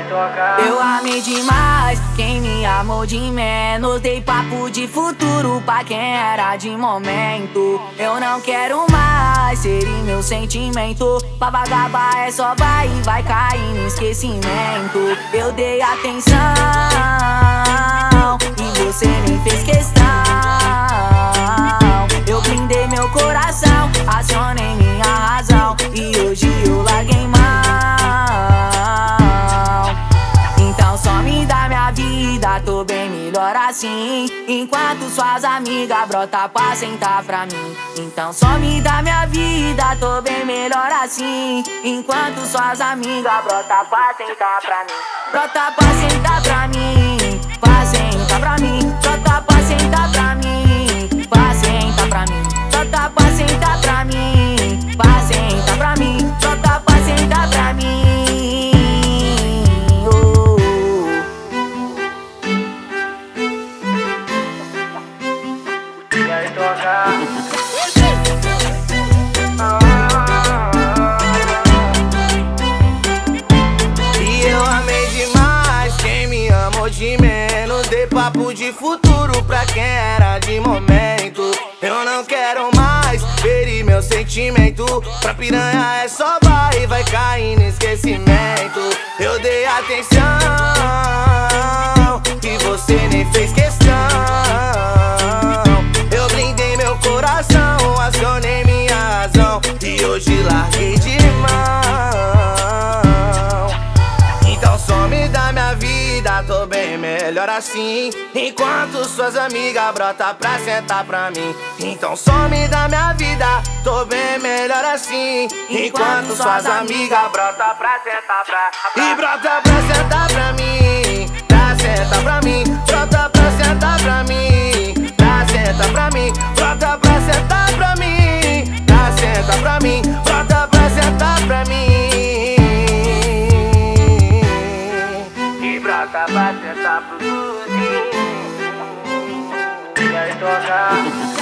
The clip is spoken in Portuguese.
Eu amei demais quem me amou de menos. Dei papo de futuro pra quem era de momento. Eu não quero mais ser meu sentimento. Pra vagabar é só vai e vai cair no esquecimento. Eu dei atenção e você nem fez questão. Eu blindei meu coração, acionei minha razão e hoje eu larguei mão. Então some da minha vida, tô bem melhor assim. Enquanto suas amigas brota pra sentar pra mim. Então some da minha vida, tô bem melhor assim. Enquanto suas amigas brota pra sentar pra mim. Brota pra sentar pra mim, pra sentar pra mim. Brota pra sentar pra mim, pra sentar pra mim. Brota pra sentar pra mim, pra sentar pra mim. Brota pra sentar pra mim. E eu amei demais quem me amou de menos. Dei papo de futuro pra quem era de momento. Eu não quero mais ferir meu sentimento. Pra piranha é só vai cair no esquecimento. Eu dei atenção e você nem fez questão. Eu blindei meu coração, acionei minha razão e hoje larguei de mão. Então some da minha vida, tô bem melhor assim. Enquanto suas amigas brota pra sentar pra mim. Então some da minha vida, tô bem melhor assim. Enquanto suas amigas brota pra sentar pra mim. E brota pra sentar pra mim, pra sentar pra mim. Brota pra sentar pra mim, pra sentar pra mim. Brota pra sentar pra mim, pra sentar pra mim. Brota pra sentar pra mim. E brota pra sentar pro Duzinho. E aí toca.